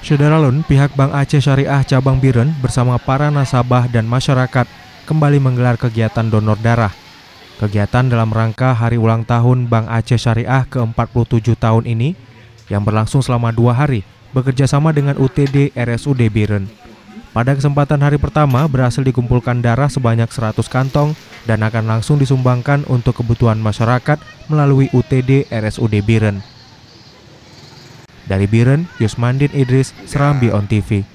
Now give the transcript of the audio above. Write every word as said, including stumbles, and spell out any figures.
Saudara-lun, pihak Bank Aceh Syariah Cabang Biren bersama para nasabah dan masyarakat kembali menggelar kegiatan donor darah. Kegiatan dalam rangka hari ulang tahun Bank Aceh Syariah ke empat puluh tujuh tahun ini yang berlangsung selama dua hari bekerjasama dengan U T D R S U D Biren. Pada kesempatan hari pertama berhasil dikumpulkan darah sebanyak seratus kantong dan akan langsung disumbangkan untuk kebutuhan masyarakat melalui U T D R S U D Biren. Dari Biren, Yusmandin Idris, Serambi On T V.